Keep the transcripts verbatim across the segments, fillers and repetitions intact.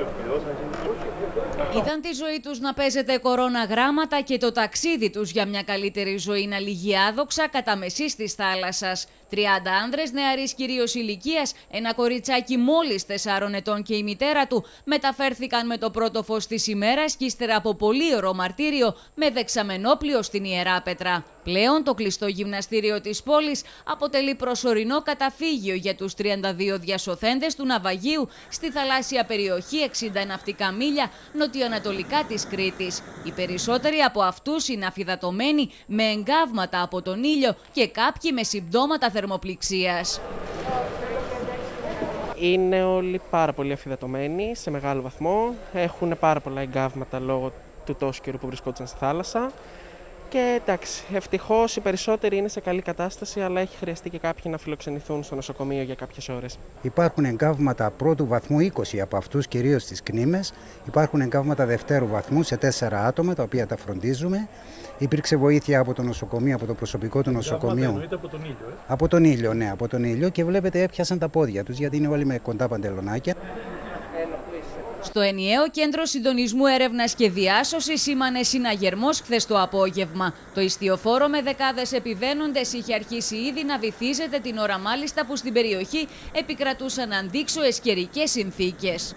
Είδαν τη ζωή τους να παίζεται κορώνα γράμματα και το ταξίδι τους για μια καλύτερη ζωή να λυγεί άδοξα κατά μεσής της θάλασσας. τριάντα άνδρες νεαρής κυρίως ηλικίας, ένα κοριτσάκι μόλις τεσσάρων ετών και η μητέρα του μεταφέρθηκαν με το πρώτο φως της ημέρας και ύστερα από πολύωρο μαρτύριο με δεξαμενόπλιο στην Ιεράπετρα. Πλέον το κλειστό γυμναστήριο της πόλης αποτελεί προσωρινό καταφύγιο για τους τριάντα δύο διασωθέντες του ναυαγίου στη θαλάσσια περιοχή εξήντα ναυτικά μίλια νοτιοανατολικά της Κρήτης. Οι περισσότεροι από αυτούς είναι αφυδατωμένοι με εγκάβματα από τον ήλιο και κάποιοι με συμπτώματα θερμοπληξίας. Είναι όλοι πάρα πολύ αφυδατωμένοι σε μεγάλο βαθμό. Έχουν πάρα πολλά εγκάβματα λόγω του τόσου καιρού που βρισκόντουσαν στη θάλασσα. Και εντάξει, ευτυχώς οι περισσότεροι είναι σε καλή κατάσταση, αλλά έχει χρειαστεί και κάποιοι να φιλοξενηθούν στο νοσοκομείο για κάποιες ώρες. Υπάρχουν εγκάβματα πρώτου βαθμού, είκοσι από αυτούς, κυρίως στις Κνήμες. Υπάρχουν εγκάβματα δευτέρου βαθμού σε τέσσερα άτομα, τα οποία τα φροντίζουμε. Υπήρξε βοήθεια από το νοσοκομείο, από το προσωπικό του νοσοκομείου. Εννοείται από τον ήλιο, ε? Από τον ήλιο, ναι, από τον ήλιο. Και βλέπετε, έπιασαν τα πόδια τους, γιατί είναι όλοι με κοντά παντελονάκια. Στο ενιαίο κέντρο συντονισμού έρευνας και διάσωσης σήμανε συναγερμός χθες το απόγευμα. Το ιστιοφόρο με δεκάδες επιβαίνοντες είχε αρχίσει ήδη να βυθίζεται την ώρα μάλιστα που στην περιοχή επικρατούσαν αντίξωες καιρικές συνθήκες.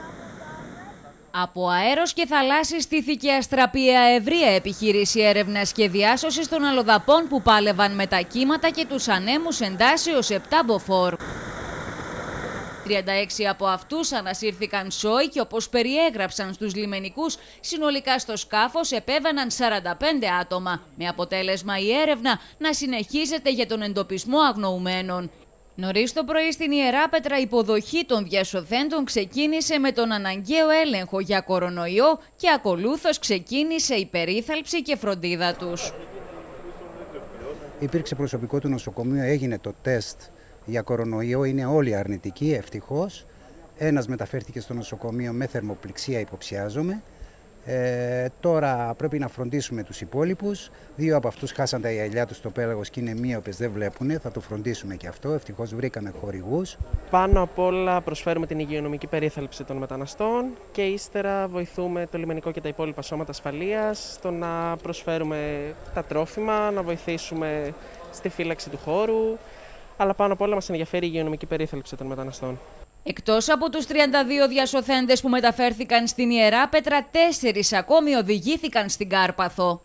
Από αέρος και θαλάσσης στήθηκε αστραπία ευρεία επιχείρηση έρευνας και διάσωσης των αλλοδαπών που πάλευαν με τα κύματα και τους ανέμους εντάσεως επτά μποφόρ. τριάντα έξι από αυτούς ανασύρθηκαν σόι και όπως περιέγραψαν στους λιμενικούς, συνολικά στο σκάφος επέβαιναν σαράντα πέντε άτομα, με αποτέλεσμα η έρευνα να συνεχίζεται για τον εντοπισμό αγνοουμένων. Νωρίς το πρωί στην Ιεράπετρα η υποδοχή των διασωθέντων ξεκίνησε με τον αναγκαίο έλεγχο για κορονοϊό και ακολούθως ξεκίνησε η περίθαλψη και φροντίδα τους. Υπήρξε προσωπικό του νοσοκομείου, έγινε το τεστ για κορονοϊό, είναι όλοι αρνητικοί, ευτυχώς. Ένας μεταφέρθηκε στο νοσοκομείο με θερμοπληξία, υποψιάζομαι. Ε, τώρα πρέπει να φροντίσουμε τους υπόλοιπους. Δύο από αυτούς χάσαν τα γυαλιά τους στο πέλαγος και είναι μύοπες, δεν βλέπουν. Θα το φροντίσουμε και αυτό. Ευτυχώς βρήκαμε χορηγούς. Πάνω απ' όλα προσφέρουμε την υγειονομική περίθαλψη των μεταναστών και ύστερα βοηθούμε το λιμενικό και τα υπόλοιπα σώματα ασφαλείας στο να προσφέρουμε τα τρόφιμα, να βοηθήσουμε στη φύλαξη του χώρου. Αλλά πάνω απ' όλα μας ενδιαφέρει η υγειονομική περίθαλψη των μεταναστών. Εκτός από τους τριάντα δύο διασωθέντες που μεταφέρθηκαν στην Ιεράπετρα, τέσσερις ακόμη οδηγήθηκαν στην Κάρπαθο.